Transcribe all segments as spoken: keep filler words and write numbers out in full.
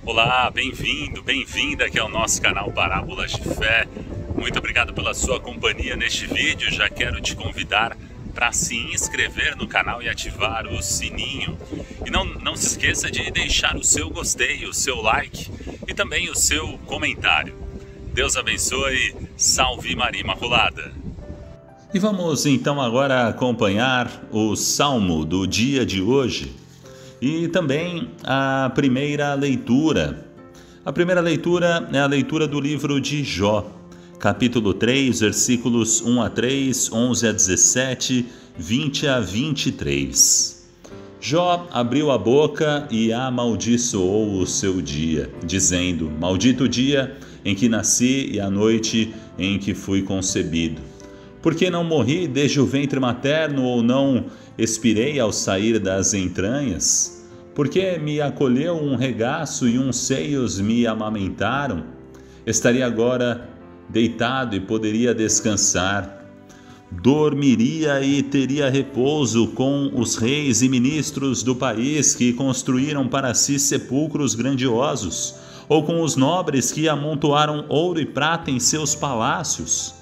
Olá, bem-vindo, bem-vinda aqui ao nosso canal Parábolas de Fé. Muito obrigado pela sua companhia neste vídeo. Já quero te convidar para se inscrever no canal e ativar o sininho. E não, não se esqueça de deixar o seu gostei, o seu like e também o seu comentário. Deus abençoe, salve Maria Imaculada. E vamos então agora acompanhar o Salmo do dia de hoje. E também a primeira leitura. A primeira leitura é a leitura do livro de Jó, capítulo três, versículos um a três, onze a dezessete, vinte a vinte e três. Jó abriu a boca e amaldiçoou o seu dia, dizendo: Maldito o dia em que nasci e a noite em que fui concebido. Porque não morri desde o ventre materno ou não expirei ao sair das entranhas? Porque me acolheu um regaço e uns seios me amamentaram? Estaria agora deitado e poderia descansar. Dormiria e teria repouso com os reis e ministros do país que construíram para si sepulcros grandiosos, ou com os nobres que amontoaram ouro e prata em seus palácios.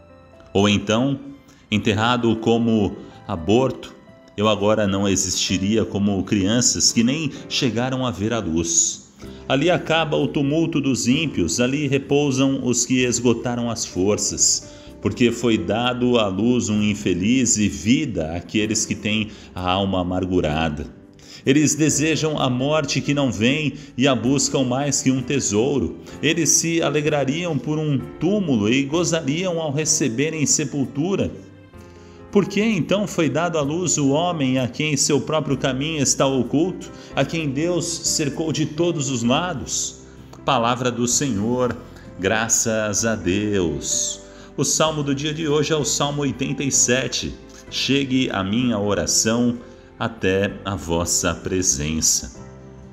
Ou então, enterrado como aborto, eu agora não existiria como crianças que nem chegaram a ver a luz. Ali acaba o tumulto dos ímpios, ali repousam os que esgotaram as forças, porque foi dado à luz um infeliz e vida àqueles que têm a alma amargurada. Eles desejam a morte que não vem e a buscam mais que um tesouro. Eles se alegrariam por um túmulo e gozariam ao receberem sepultura. Por que então foi dado à luz o homem a quem seu próprio caminho está oculto, a quem Deus cercou de todos os lados? Palavra do Senhor, graças a Deus. O salmo do dia de hoje é o Salmo oitenta e sete. Chegue a minha oração até a vossa presença.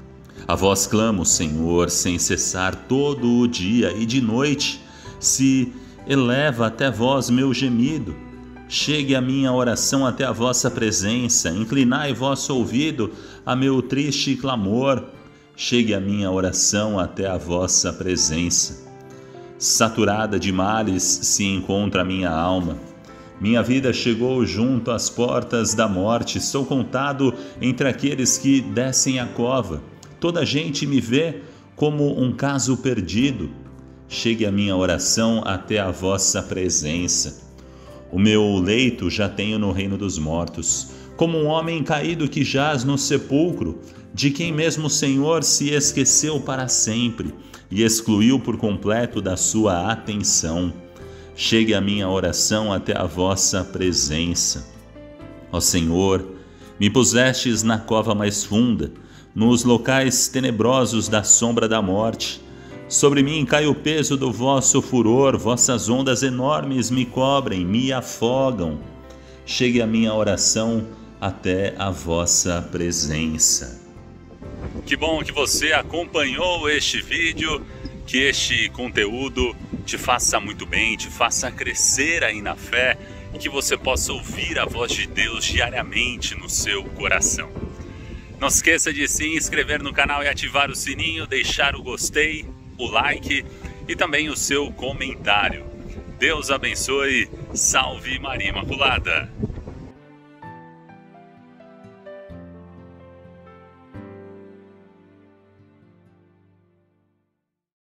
A vós clamo, Senhor, sem cessar todo o dia e de noite, se eleva até vós meu gemido. Chegue a minha oração até a vossa presença, inclinai vosso ouvido a meu triste clamor. Chegue a minha oração até a vossa presença. Saturada de males se encontra a minha alma. Minha vida chegou junto às portas da morte, sou contado entre aqueles que descem a cova. Toda a gente me vê como um caso perdido. Chegue a minha oração até a vossa presença. O meu leito já tenho no reino dos mortos, como um homem caído que jaz no sepulcro, de quem mesmo o Senhor se esqueceu para sempre e excluiu por completo da sua atenção. Chegue a minha oração até a vossa presença. Ó Senhor, me pusestes na cova mais funda, nos locais tenebrosos da sombra da morte. Sobre mim cai o peso do vosso furor, vossas ondas enormes me cobrem, me afogam. Chegue a minha oração até a vossa presença. Que bom que você acompanhou este vídeo, que este conteúdo te faça muito bem, te faça crescer aí na fé e que você possa ouvir a voz de Deus diariamente no seu coração. Não se esqueça de se inscrever no canal e ativar o sininho, deixar o gostei, o like e também o seu comentário. Deus abençoe, salve Maria Imaculada!